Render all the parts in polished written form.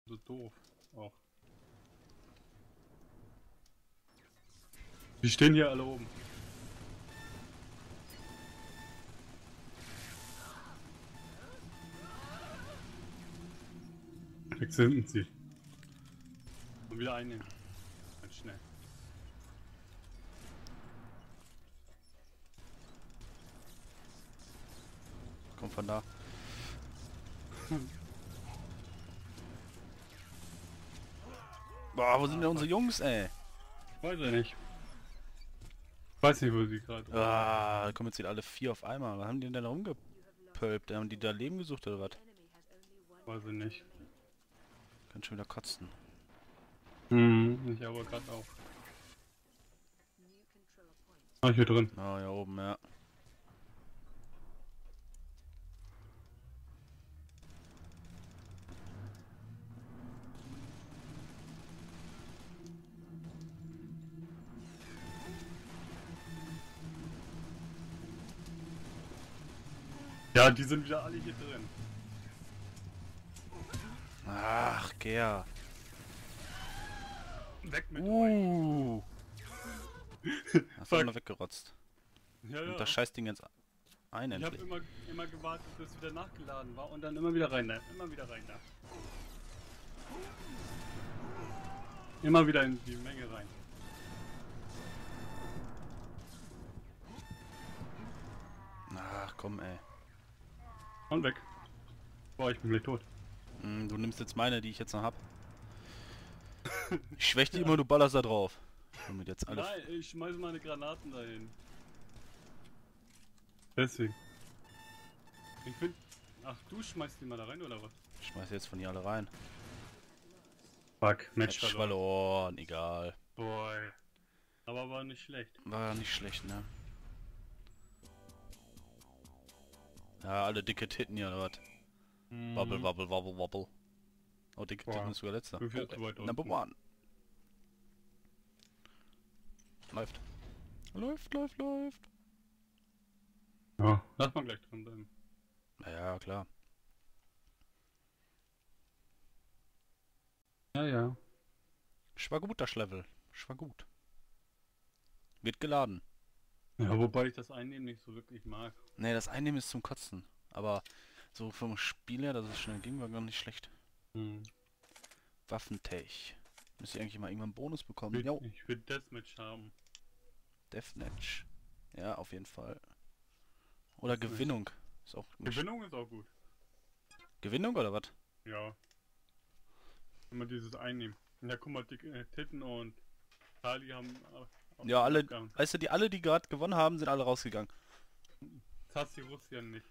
So doof. Auch. Die stehen hier alle oben. Weg sind sie. Und wieder einnehmen. Ganz schnell. Kommt von da. Boah, wo sind denn unsere Jungs, ey? Weiß ich nicht. Weiß nicht, wo sie gerade. Ah, da kommen jetzt wieder alle 4 auf einmal. Was haben die denn da rumgepölpt? Haben die da Leben gesucht oder was? Weiß ich nicht. Kann schon wieder kotzen. Ich aber gerade auch. Ah, hier drin. Ah, hier oben, ja. Ja, die sind wieder alle hier drin. Ach, Gär. Weg mit Hast du noch weggerotzt. Ja, ja. Und das Scheißding jetzt ein Ich habe endlich. immer gewartet, bis es wieder nachgeladen war und dann immer wieder rein da. Immer wieder rein da. Immer wieder in die Menge rein. Ach, komm, ey. Und weg. Boah, ich bin gleich tot. Du nimmst jetzt meine, die ich jetzt noch hab. Ich schwäche die immer, du ballerst da drauf. Damit jetzt alle... Nein, ich schmeiße meine Granaten dahin. Deswegen. Ich bin... Ach, du schmeißt die mal da rein oder was? Ich schmeiß jetzt von hier alle rein. Fuck, Match Match verloren. verloren, egal. Boy. Aber war nicht schlecht. War nicht schlecht, ne? Ja, alle dicke Titten hier, oder was? Wobble, wobble, wobble, wobble. Oh, dicke Boah. Titten ist sogar letzter. Bin viel zu weit Number unten. one. Läuft. Läuft, läuft, läuft. Ja, lass mal gleich drin bleiben. Ja, klar. Ja, ja. Ich war gut, das Level. Ich war gut. Wird geladen. Ja, wobei ich das Einnehmen nicht so wirklich mag. Ne, das Einnehmen ist zum Kotzen. Aber so vom Spiel her, dass es schnell ging, war gar nicht schlecht. Waffentech. Müsste ich eigentlich mal irgendwann einen Bonus bekommen. Jo. Ich will Deathmatch haben. Deathmatch. Ja, auf jeden Fall. Oder Gewinnung. Ist auch nicht. Gewinnung ist auch gut. Gewinnung oder was? Ja. Immer dieses Einnehmen. Ja, guck mal, die Titten und Charlie haben... Ja, alle, abgehauen. weißt du, alle, die gerade gewonnen haben, sind alle rausgegangen. Zassi Russland nicht.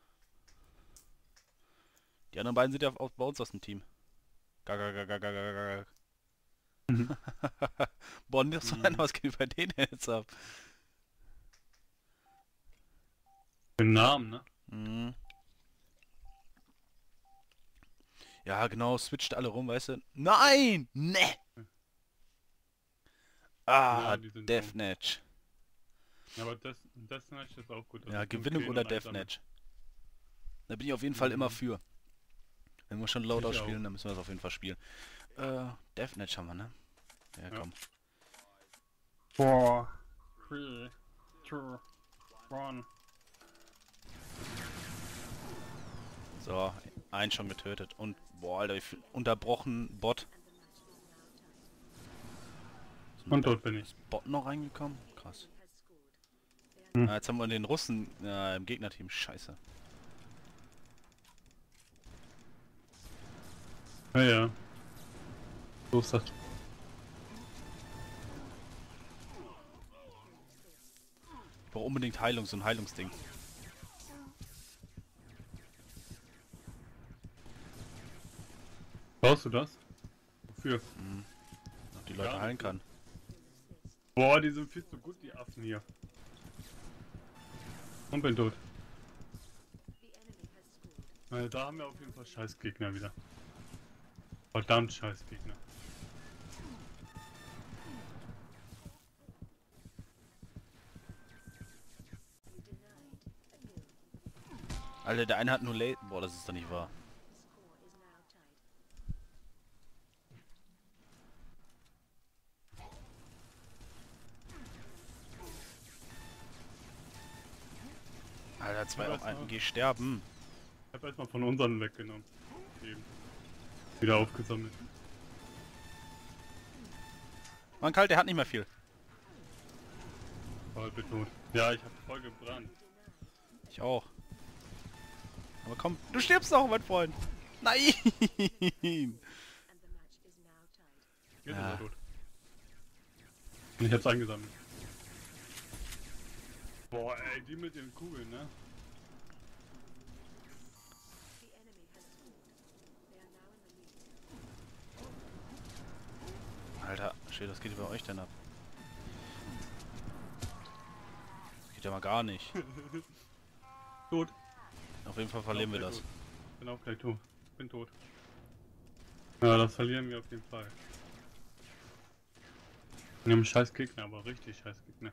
Die anderen beiden sind ja auch bei uns aus dem Team. Gagagagagagagag. Boah, nicht so einer, was geht bei denen jetzt ab? Den Namen, ne? Mhm. Ja, genau, switcht alle rum, weißt du? Nein! Ne! Ah, Ja, die sind Deathmatch. Ja, aber Deathmatch ist auch gut. Ja, Also Gewinnung empfehlen oder und einsammeln. Deathmatch. Da bin ich auf jeden Fall immer für. Wenn wir schon Loadout Ich auch. spielen, dann müssen wir das auf jeden Fall spielen. Deathmatch haben wir, ne? Ja, komm. 4, 3, 2, 1. So, einen schon getötet. Und, boah, Alter, wie viel unterbrochen Bot. Und dort bin ich. Ist Bot noch reingekommen? Krass. Hm. Ah, jetzt haben wir den Russen im Gegnerteam. Scheiße. Ja, ja. So ist das. Ich brauche unbedingt Heilung, so ein Heilungsding. Brauchst du das? Wofür? Dass die Leute Ja, heilen kann. Boah, die sind viel zu gut, die Affen hier. Und bin tot. Da haben wir auf jeden Fall Scheißgegner wieder. Verdammt Scheißgegner. Alter, der eine hat nur Boah, das ist doch nicht wahr. Alter, zwei auf einen, geh sterben. Ich hab erstmal von unseren weggenommen. Eben. Wieder aufgesammelt. Mann, kalt, der hat nicht mehr viel. Voll betont. Ja, ich hab voll gebrannt. Ich auch. Aber komm, du stirbst doch, mein Freund. Nein! Jetzt ist Ja. er tot. Und ich hab's eingesammelt. Boah, ey, die mit den Kugeln, ne? Alter, shit, was geht bei euch denn ab? Das geht ja mal gar nicht. Tot. Auf jeden Fall verlieren wir das. Bin auch gleich tot. Bin tot. Ja, das verlieren wir auf jeden Fall. Wir haben scheiß Gegner, aber richtig scheiß Gegner.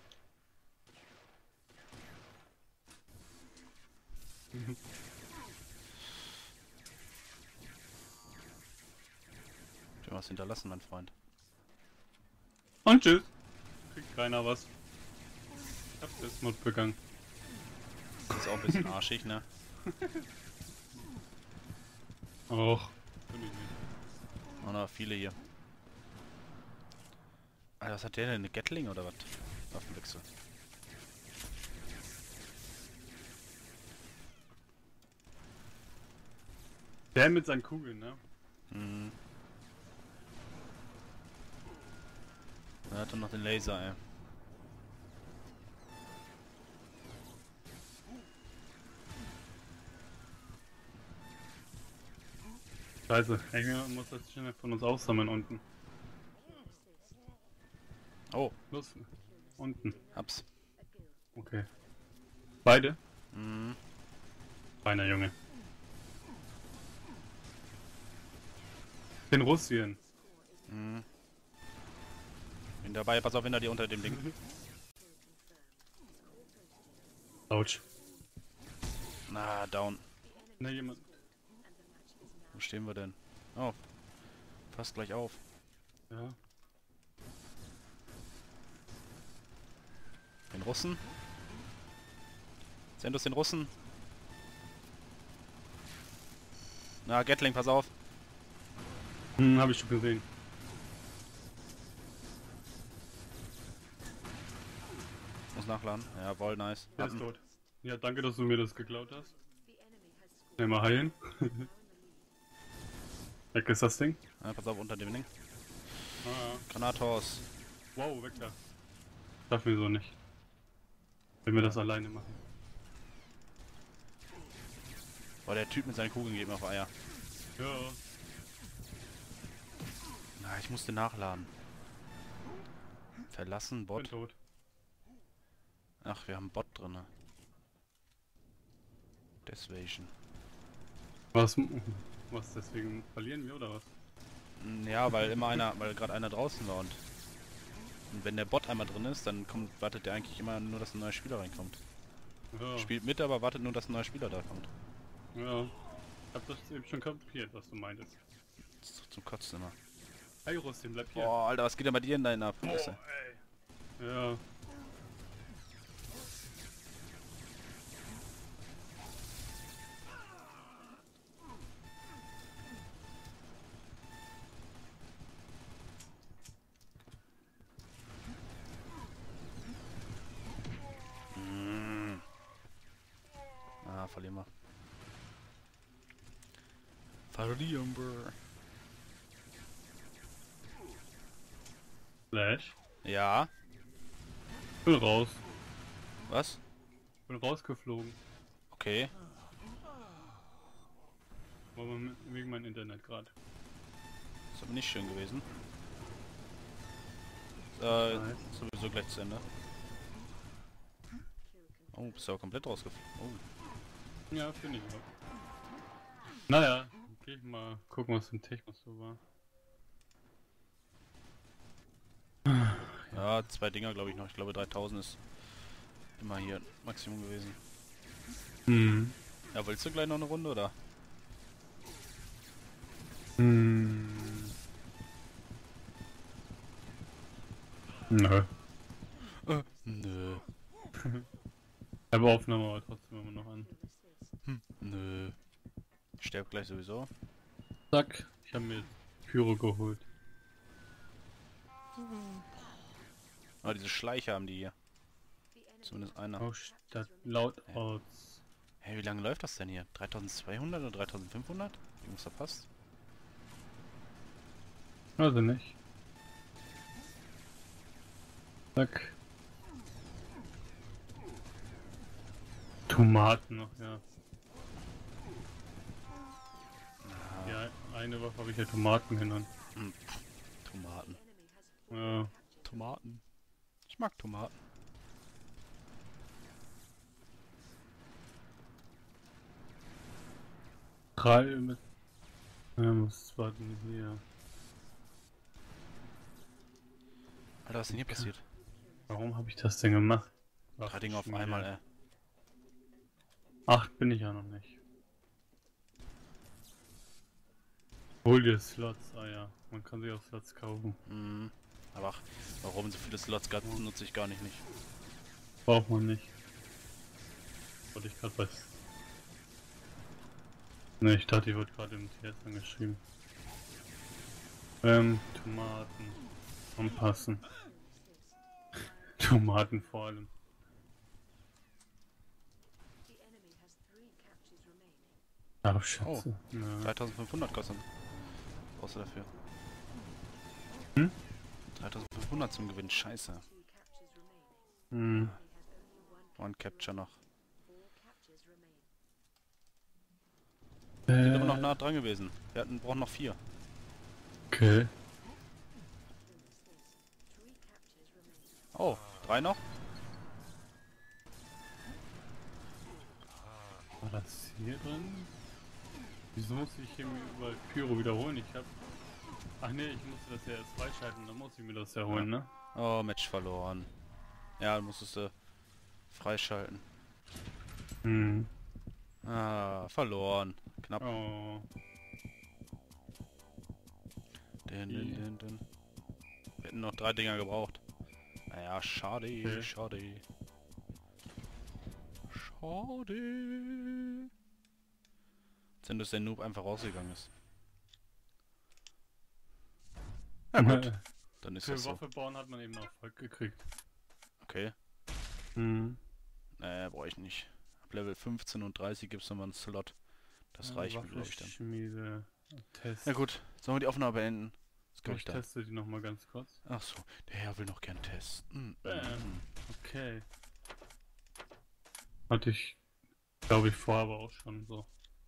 Ich will was hinterlassen, mein Freund. Und tschüss. Kriegt keiner was. Ich hab Selbstmord begangen. Das ist auch ein bisschen arschig, ne? Och. Bin ich nicht. Oh, na, viele hier. Alter, was hat der denn? Eine Gatling oder was? Waffenwechsel. Der mit seinen Kugeln, ne? Mhm. Er hat dann noch den Laser, ey. Scheiße. Irgendjemand muss das schnell von uns aussammeln unten. Oh, Los. Unten. hab's. Okay. Beide? Mhm. Feiner Junge. Den Russien. Mhm. Bin dabei, pass auf hinter dir unter dem Ding. Autsch. Na, down. Ne, jemand. Wo stehen wir denn? Oh. Passt gleich auf. Ja. Den Russen. Sendus den Russen. Na, Gatling, pass auf. Hab ich schon gesehen. Muss nachladen. Jawohl, nice. Der ist Hatten. tot. Ja, danke, dass du mir das geklaut hast. Schnell mal heilen. Weg ist das Ding. Ja, pass auf unter dem Ding. Ah, Granatos. wow, weg da. Darf mir so nicht. Wenn wir das alleine machen. Boah, der Typ mit seinen Kugeln geht mir auf Eier. Ja. Na, ich musste nachladen. Verlassen, Bin Bot. tot. Ach, wir haben Bot drin. Deswegen. Was deswegen verlieren wir oder was? Ja, weil immer einer, weil gerade einer draußen war und wenn der Bot einmal drin ist, dann wartet der eigentlich immer nur, dass ein neuer Spieler reinkommt. Ja. Spielt mit, aber wartet nur, dass ein neuer Spieler da kommt. Ja. Ich hab das eben schon kapiert, was du meintest. Das ist doch zum Kotzen immer. Hey Rustin, bleib hier. Boah, Alter, was geht denn bei dir in deinen ab? Fresse? Ey. Ja. Verlieren wir. Verlieren wir. Flash. Ja. Bin raus. Was? Bin rausgeflogen. Okay. War mal wegen meinem Internet gerade. Ist aber nicht schön gewesen. Nice. Sowieso gleich zu Ende. Oh, bist du auch komplett rausgeflogen. Oh. Ja, finde ich auch. Naja, geh ich mal gucken, was im Technos so war. Ja, 2 Dinger glaube ich noch. Ich glaube 3000 ist immer hier Maximum gewesen. Hm. Ja, willst du gleich noch eine Runde oder? Hm. Nö. Nö. Aber Aufnahme aber trotzdem immer noch an. Nö. Ich sterbe gleich sowieso. Zack, ich habe mir jetzt Pyro geholt. Ah, diese Schleicher haben die hier. Zumindest einer. Oh, statt laut aus. Hey, wie lange läuft das denn hier? 3200 oder 3500? Irgendwas verpasst? Also nicht. Zack. Tomaten noch, ja. Ja, eine Waffe habe ich ja Tomaten genannt. Tomaten. Ja. Tomaten. Ich mag Tomaten. Drei mit. Muss warten hier. Alter, was ist denn hier passiert? Warum habe ich das denn gemacht? Drei Dinge auf einmal, ey. 8 bin ich ja noch nicht. Hol dir Slots, ah ja. Man kann sich auch Slots kaufen. Mhm. Aber ach, warum so viele Slots gab, nutze ich gar nicht. Braucht man nicht. Wollte ich gerade was. Ne, ich dachte, ich wurde gerade im TS angeschrieben. Tomaten. Anpassen. Tomaten vor allem. Ach, Schätze. Oh. Ja. 3500 kostet. Brauchst du dafür? Hm? 3500 zum Gewinn, scheiße. Hm. One Capture noch. Sind aber noch nah dran gewesen. Wir brauchen noch 4. Okay. Oh, 3 noch? War das hier drin? Wieso muss ich hier mir überall Pyro wiederholen? Ich hab. Ach nee, ich musste das ja erst freischalten, dann muss ich mir das ja holen, ne? Oh, Match verloren. Ja, dann musstest du freischalten. Hm. Ah, verloren. Knapp. Oh. Wir hätten noch 3 Dinger gebraucht. Naja, schade, Okay. schade. Schade. Sind dass der Noob einfach rausgegangen ist. Na gut, dann ist Für das so. Waffe bauen hat man eben auch Erfolg gekriegt. Okay. Hm. Brauche ich nicht. Ab Level 15 und 30 gibt es nochmal einen Slot. Das reicht mir, glaube ich, dann. Schmiede. Test. Na gut, sollen wir die Aufnahme beenden? Das kann ich Ich dann. teste die nochmal ganz kurz. Ach so, der Herr will noch gern testen. Okay. Hatte ich, glaube ich, vorher aber auch schon so.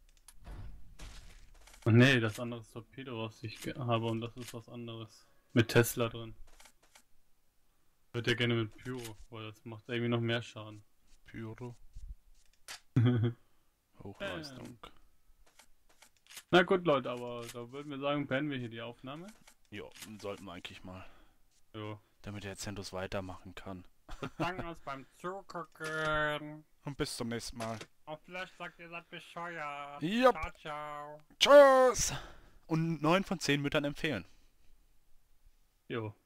Ach nee, das andere ist Torpedo, was ich habe und das ist was anderes. Mit Tesla drin. Ich würde ja gerne mit Pyro, weil das macht irgendwie noch mehr Schaden. Pyro. Hochleistung. Na gut, Leute, aber da würden wir sagen, beenden wir hier die Aufnahme. Ja, sollten wir eigentlich mal. Jo. Damit der Zentus weitermachen kann. Danke uns beim Zugucken. Und bis zum nächsten Mal. Und vielleicht sagt ihr, seid bescheuert. Jupp. Ciao, ciao. Tschüss! Und 9 von 10 Müttern empfehlen. Jo.